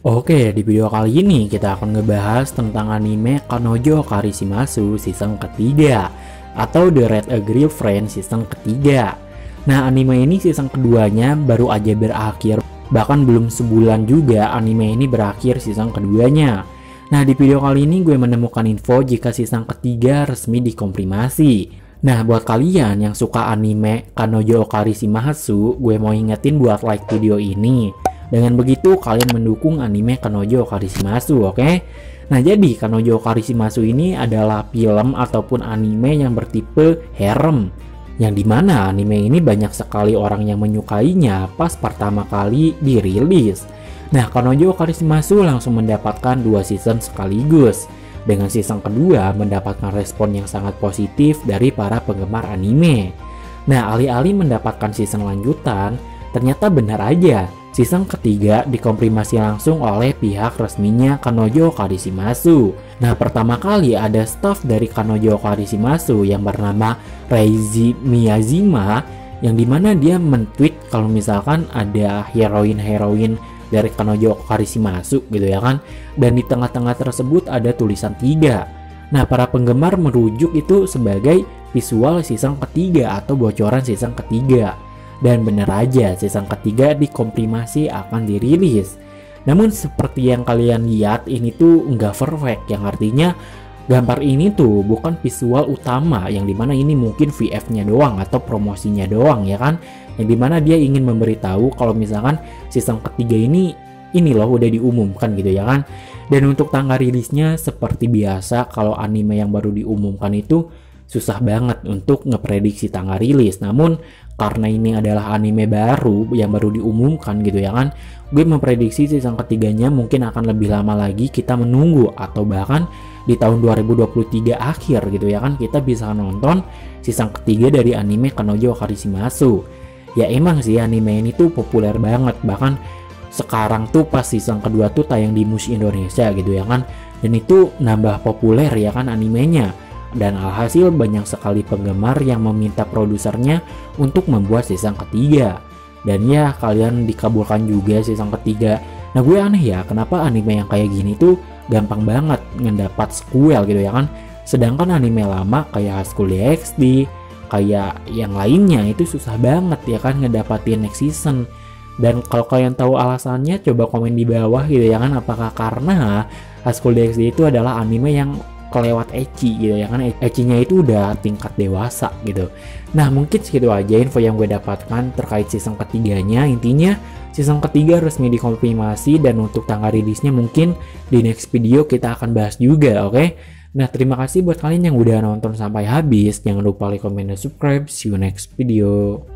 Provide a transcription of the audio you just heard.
Oke, di video kali ini kita akan ngebahas tentang anime Kanojo Karishimasu season ketiga atau The Red Agree Friend season ketiga. Nah, anime ini season keduanya baru aja berakhir, bahkan belum sebulan juga anime ini berakhir season keduanya. Nah, di video kali ini gue menemukan info jika season ketiga resmi dikomprimasi. Nah, buat kalian yang suka anime Kanojo Karishimasu, gue mau ingetin buat like video ini. Dengan begitu kalian mendukung anime Kanojo Karishimasu, oke? Nah, jadi Kanojo Karishimasu ini adalah film ataupun anime yang bertipe harem, yang dimana anime ini banyak sekali orang yang menyukainya pas pertama kali dirilis. Nah, Kanojo Karishimasu langsung mendapatkan 2 season sekaligus, dengan season kedua mendapatkan respon yang sangat positif dari para penggemar anime. Nah, alih-alih mendapatkan season lanjutan, ternyata benar aja season ketiga dikomprimasi langsung oleh pihak resminya Kanojo Karishimasu. Nah, pertama kali ada staff dari Kanojo Karishimasu yang bernama Reizi Miyazima, yang dimana dia men-tweet kalau misalkan ada heroin dari Kanojo Karishimasu gitu ya kan. Dan di tengah-tengah tersebut ada tulisan 3. Nah, para penggemar merujuk itu sebagai visual season ketiga atau bocoran season ketiga. Dan bener aja season ketiga dikomprimasi akan dirilis. Namun seperti yang kalian lihat ini tuh nggak perfect, yang artinya gambar ini tuh bukan visual utama, yang dimana ini mungkin VF-nya doang atau promosinya doang ya kan, yang dimana dia ingin memberitahu kalau misalkan season ketiga ini loh udah diumumkan gitu ya kan. Dan untuk tanggal rilisnya seperti biasa kalau anime yang baru diumumkan itu susah banget untuk ngeprediksi tanggal rilis. Namun karena ini adalah anime baru yang baru diumumkan gitu ya kan, gue memprediksi season ketiganya mungkin akan lebih lama lagi kita menunggu, atau bahkan di tahun 2023 akhir gitu ya kan kita bisa nonton season ketiga dari anime Kanojo Karishimasu. Ya emang sih anime ini tuh populer banget, bahkan sekarang tuh pas season kedua tuh tayang di Mush Indonesia gitu ya kan, dan itu nambah populer ya kan animenya. Dan alhasil banyak sekali penggemar yang meminta produsernya untuk membuat season ketiga. Dan ya kalian dikabulkan juga season ketiga. Nah, gue aneh ya kenapa anime yang kayak gini tuh gampang banget ngedapat sequel gitu ya kan. Sedangkan anime lama kayak High School DxD, kayak yang lainnya itu susah banget ya kan ngedapatin next season. Dan kalau kalian tahu alasannya coba komen di bawah gitu ya kan, apakah karena High School DxD itu adalah anime yang kelewat ecchi gitu ya kan, ecchinya itu udah tingkat dewasa gitu. Nah, mungkin segitu aja info yang gue dapatkan terkait season ketiganya. Intinya season ketiga resmi dikonfirmasi, dan untuk tanggal rilisnya mungkin di next video kita akan bahas juga, oke? Nah, terima kasih buat kalian yang udah nonton sampai habis. Jangan lupa like, comment, dan subscribe. See you next video.